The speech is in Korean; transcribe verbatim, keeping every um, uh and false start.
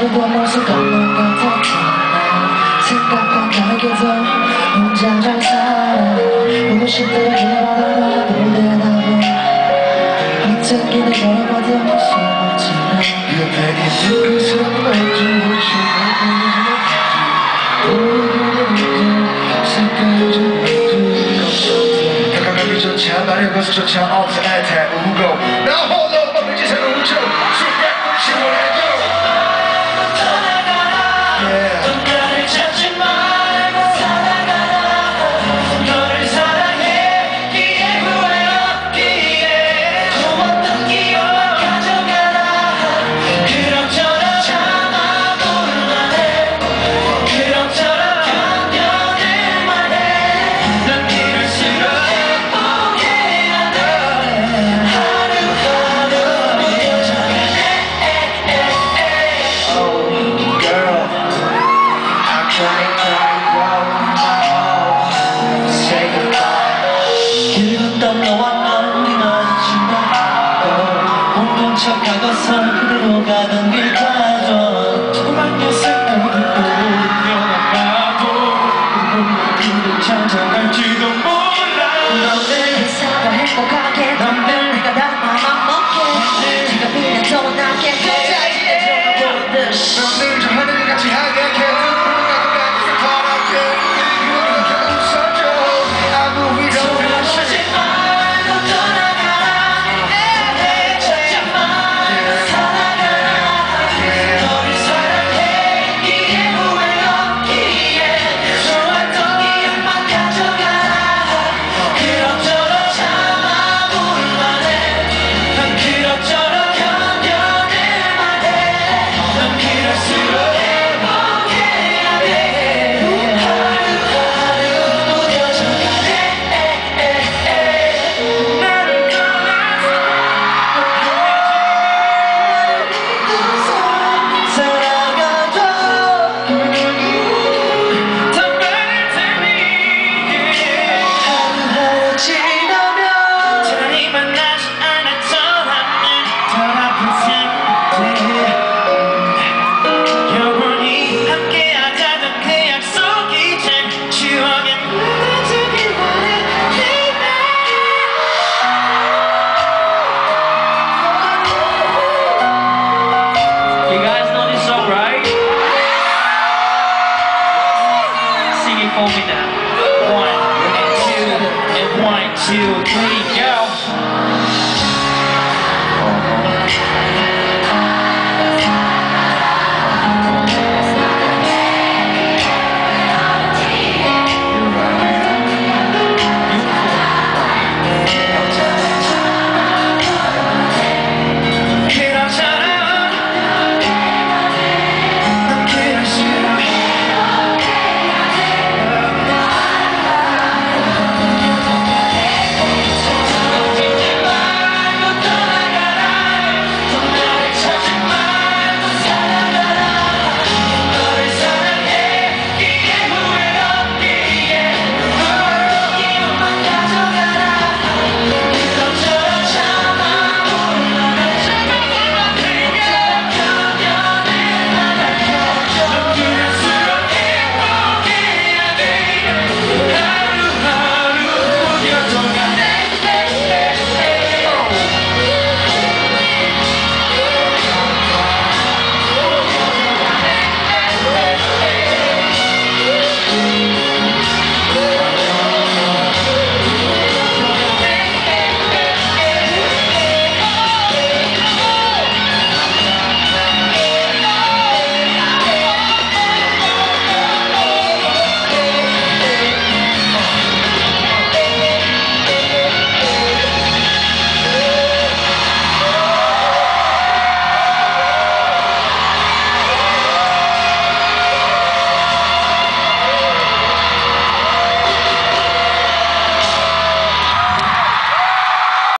그대도 모습 것만 같았잖아. 생각과 다르게도 혼자 잘 살아. 보고 싶대로 기대받아봐 놀래나봐. 어떤 길을 걸어봐도 심었지만 그대에게 그 사람을 알지 못해. 다가가기조차 말해봐서조차 없어 애태우고 나 홀로 뻗는 짓을 우죠 수백 시원해줘 너를 찾지 말고 살아가라. 너를 사랑했기에 후회 없기에 좋았던 기억 가져가라. 그럭저럭 참아볼만 해. 그럭저럭 견뎌낼만 해. 난 이럴수록 행복해야 돼. 하루하루 무뎌져가네. Oh girl Trying, trying, wow, say goodbye. 길 걷던 너와 난 마주치면 모른 척하고서 그대로 가던 길 가져. 수많은 생각을 떠올려나가도 그를 찾아갈지도 몰라. 너를 사과 행복하게 너를 내가 다 맘먹게 네가 그냥 더 원하게 끝까지 내려가 보듯이 너를 저 하늘같이 하얗게 for me now. One and two and one, two, three.